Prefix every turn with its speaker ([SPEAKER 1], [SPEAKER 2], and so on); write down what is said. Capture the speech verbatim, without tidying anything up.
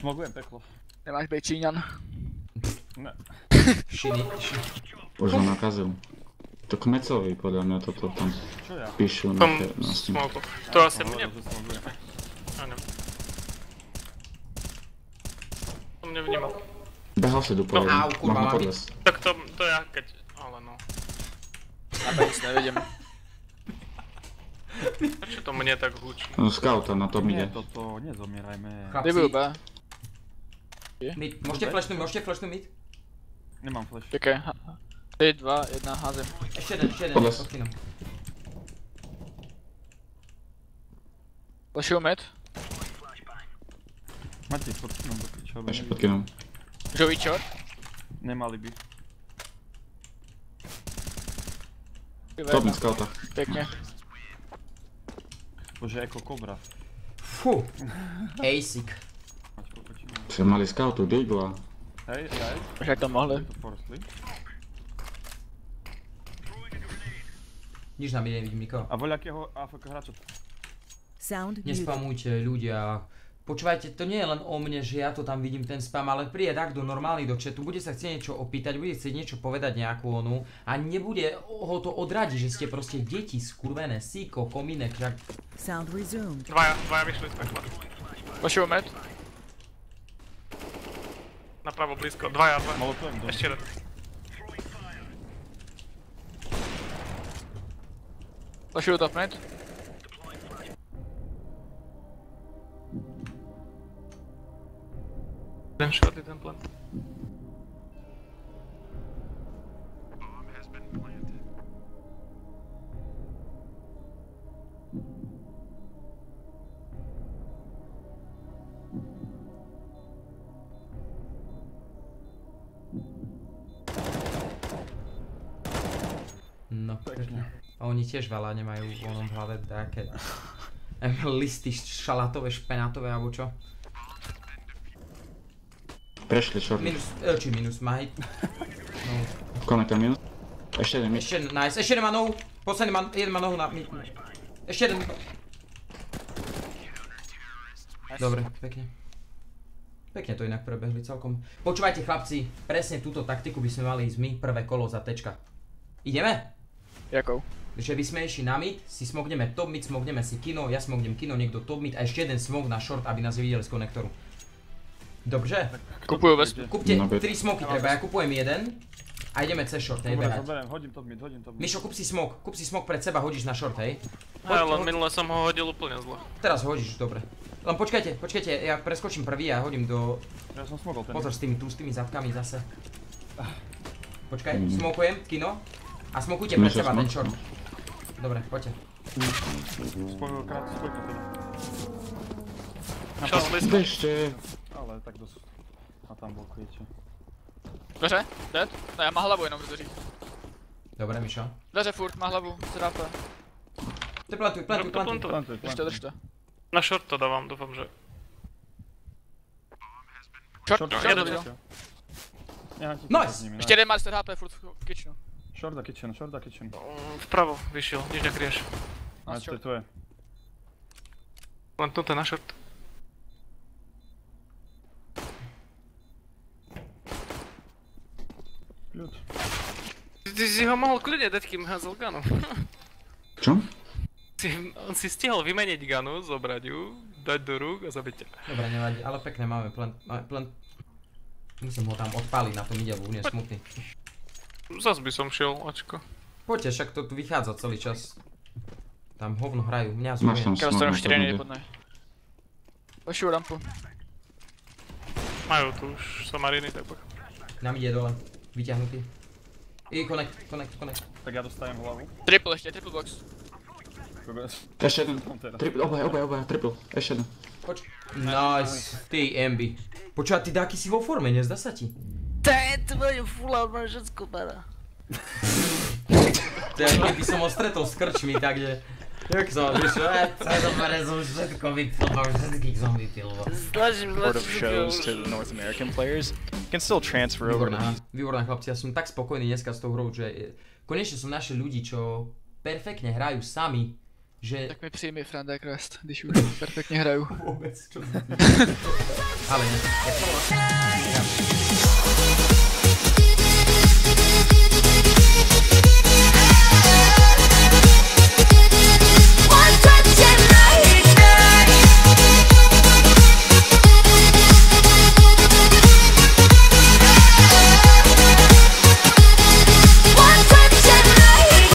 [SPEAKER 1] Smogujem peklo.
[SPEAKER 2] Nemáš být Číňan.
[SPEAKER 1] Ne.
[SPEAKER 3] Šiny.
[SPEAKER 4] Už ho nakazil. To Kmecovi podľa mňa toto tam
[SPEAKER 1] Čo ja?
[SPEAKER 4] píšu na
[SPEAKER 5] Tom
[SPEAKER 4] na Steam.
[SPEAKER 5] smoku. To asi
[SPEAKER 1] Hovoril,
[SPEAKER 5] mne...
[SPEAKER 1] že smogujem.
[SPEAKER 5] Áno. To mne vnímal.
[SPEAKER 4] Behal si do
[SPEAKER 3] Au,
[SPEAKER 4] podľa,
[SPEAKER 3] kurva,
[SPEAKER 4] mám na
[SPEAKER 3] mám
[SPEAKER 4] podles.
[SPEAKER 5] Tak to, to ja keď... Ale no.
[SPEAKER 2] Na B nic nevidím.
[SPEAKER 5] Prečo to mne tak húči?
[SPEAKER 4] No scouta na tom
[SPEAKER 1] Nie,
[SPEAKER 4] ide.
[SPEAKER 1] toto, nezomierajme.
[SPEAKER 2] Kdyby B.
[SPEAKER 3] Mid, môžete flashnúť, môžete flashnúť mid?
[SPEAKER 1] Nemám flash.
[SPEAKER 2] Čekaj. tři, dva, jedna, házím.
[SPEAKER 3] Ešte jeden, ešte jeden,
[SPEAKER 4] Podles.
[SPEAKER 3] odkynul.
[SPEAKER 2] Flashuju mid.
[SPEAKER 1] Máte, podkynul do piča, aby
[SPEAKER 4] Ešte
[SPEAKER 1] nevidel.
[SPEAKER 4] podkynul.
[SPEAKER 2] Žový čort.
[SPEAKER 1] Nemali by.
[SPEAKER 4] Top mid scouta.
[SPEAKER 2] Pěkně.
[SPEAKER 1] Bože, jako kobra.
[SPEAKER 3] Fú. Asik.
[SPEAKER 1] Máš pokočinu.
[SPEAKER 4] Že mali scoutu, Digla.
[SPEAKER 1] Hej, hej.
[SPEAKER 2] Už jak to mohli.
[SPEAKER 1] To forstli.
[SPEAKER 3] Nič nám ide, nevidím nikoho.
[SPEAKER 1] A voľakého á ef ká hráča.
[SPEAKER 6] Sound muted.
[SPEAKER 3] Nespamujte ľudia. Počúvajte, to nie je len o mne, že ja to tam vidím ten spam, ale príde takto normálny do chatu, bude sa chcieť niečo opýtať, bude chcieť niečo povedať nejakú onu a nebude ho to odradiť, že ste proste deti skurvené, síko, komínek, však...
[SPEAKER 6] Sound resumed.
[SPEAKER 5] Dvaja, dvaja vyšli z pekla.
[SPEAKER 2] Flashuju mid.
[SPEAKER 5] Napravo blízko. Dvaja, dvaja.
[SPEAKER 1] Molotovem dom.
[SPEAKER 5] Ešte jeden.
[SPEAKER 2] Flashuju top mid.
[SPEAKER 5] Jeden shot, jeden plant.
[SPEAKER 3] No, pekne. A oni tiež veľa nemajú v onom v hlave také... listy šalátové, špenátové alebo čo.
[SPEAKER 4] Prešli short.
[SPEAKER 3] Minus, e, či minus, má hit. No.
[SPEAKER 4] Konektor minus. Ešte jeden mid.
[SPEAKER 3] Ešte jeden, nice, ešte jeden má nohu. Posledný má, jeden má nohu na mid. Ešte jeden. Dobre, pekne. Pekne to inak prebehli celkom. Počúvajte chlapci, presne túto taktiku by sme mali ísť my, prvé kolo za tečka. Ideme?
[SPEAKER 2] Jakou?
[SPEAKER 3] Že by sme išli na mid, si smogneme top mid, smogneme si kino, ja smognem kino, niekto top mid a ešte jeden smog na short, aby nás videli z konektoru. Dobře?
[SPEAKER 2] Kupuju vespu.
[SPEAKER 3] Kúpte
[SPEAKER 4] No,
[SPEAKER 3] tri smoky treba, ja kupujem jeden a ideme cez short, hej,
[SPEAKER 1] Dobre,
[SPEAKER 3] behať.
[SPEAKER 1] zoberiem, hodím top mid, hodím top mid.
[SPEAKER 3] Mišo, kúp si smok, kúp si smok pred seba, hodíš na short, hej?
[SPEAKER 5] Ja len minule som ho hodil úplne zle.
[SPEAKER 3] Teraz hodíš, dobre. Len počkajte, počkajte, ja preskočím prvý a hodím do...
[SPEAKER 1] Ja som smogol ten.
[SPEAKER 3] Pozor s tými tustými zadkami zase. Počkaj, smokujem, kino. A smokujte pred seba ten short. Dobre, poďte.
[SPEAKER 1] Spojil krát, spojil to teda.
[SPEAKER 5] Šos blízko.
[SPEAKER 4] Ešte.
[SPEAKER 1] Ale tak dosť. A tam blokujete.
[SPEAKER 2] Dveře? Dead? Ne, má hlavu jenom v dveřích.
[SPEAKER 3] Dobre, Mišo.
[SPEAKER 2] Dveře furt, má hlavu, zrápe.
[SPEAKER 3] Ty plantuj, plantuj,
[SPEAKER 5] Rob to
[SPEAKER 3] plantuj.
[SPEAKER 5] plantu.
[SPEAKER 1] Plantuj,
[SPEAKER 2] Držte,
[SPEAKER 1] plantuj.
[SPEAKER 2] držte.
[SPEAKER 5] Na short to dávam, dúfam, že...
[SPEAKER 2] Short,
[SPEAKER 1] Short,
[SPEAKER 2] short,
[SPEAKER 5] jeden
[SPEAKER 2] short,
[SPEAKER 5] je.
[SPEAKER 2] short.
[SPEAKER 1] Nechám ti
[SPEAKER 3] Nice.
[SPEAKER 1] kúkať s nimi,
[SPEAKER 2] Ještě jeden Master H P furt v kitchenu.
[SPEAKER 1] Short a kitchen, short a kitchen.
[SPEAKER 5] Mm, Vpravo vyšiel, nič nekrieš.
[SPEAKER 1] Ale to je tvoje.
[SPEAKER 5] Len tuto na short.
[SPEAKER 1] Kľud.
[SPEAKER 5] Ty si ho mohol kľudne dať, kým házel ganu.
[SPEAKER 4] Čo?
[SPEAKER 5] Si- On si stihol vymeniť ganu, zobrať ju, dať do rúk a zabiť ťa.
[SPEAKER 3] Dobre, nevadí, ale pekne máme plant, máme plant. Musím ho tam odpáliť na tom ide, lebo bude smutný.
[SPEAKER 5] Zas by som šiel, ačko.
[SPEAKER 3] Poďte, však to tu vychádza celý čas. Tam hovno hrajú, mňa
[SPEAKER 4] Máš tam
[SPEAKER 3] zúrie.
[SPEAKER 2] Kero stranu
[SPEAKER 4] smog.
[SPEAKER 2] čtyři nejpodnej. Flashuju rampu.
[SPEAKER 5] Majú tu už samariny, tak poď.
[SPEAKER 3] Nám ide dole, vyťahnutý. I connect, connect, connect.
[SPEAKER 1] Tak ja dostajem hlavu.
[SPEAKER 2] Triple ještě, triple box.
[SPEAKER 1] Dobre.
[SPEAKER 4] Ešte jeden.
[SPEAKER 1] Tam teraz.
[SPEAKER 4] Triple, obaj, obaj, obaj, triple. Ešte jeden.
[SPEAKER 3] Poč. Nice, ty Emby. Počúva, ty dáky si vo forme, nezdá sa ti?
[SPEAKER 7] To je tvoje fula, máš všetko para.
[SPEAKER 3] To je, keby som ho stretol s krčmi, takže... Jak som, vieš čo, ja sa bare som všetko vypil, mám všetkých som vypil.
[SPEAKER 7] Snažím
[SPEAKER 8] Sort of
[SPEAKER 7] sa
[SPEAKER 8] shows to the North American players can still transfer over to
[SPEAKER 3] Výborná, výborná chlapci, ja som tak spokojný dneska s tou hrou, že konečne som našiel ľudí, čo perfektne hrajú sami že...
[SPEAKER 2] Tak mi přijmi friend request, když už perfektně hraju.
[SPEAKER 3] Vôbec, čo? Ale ne.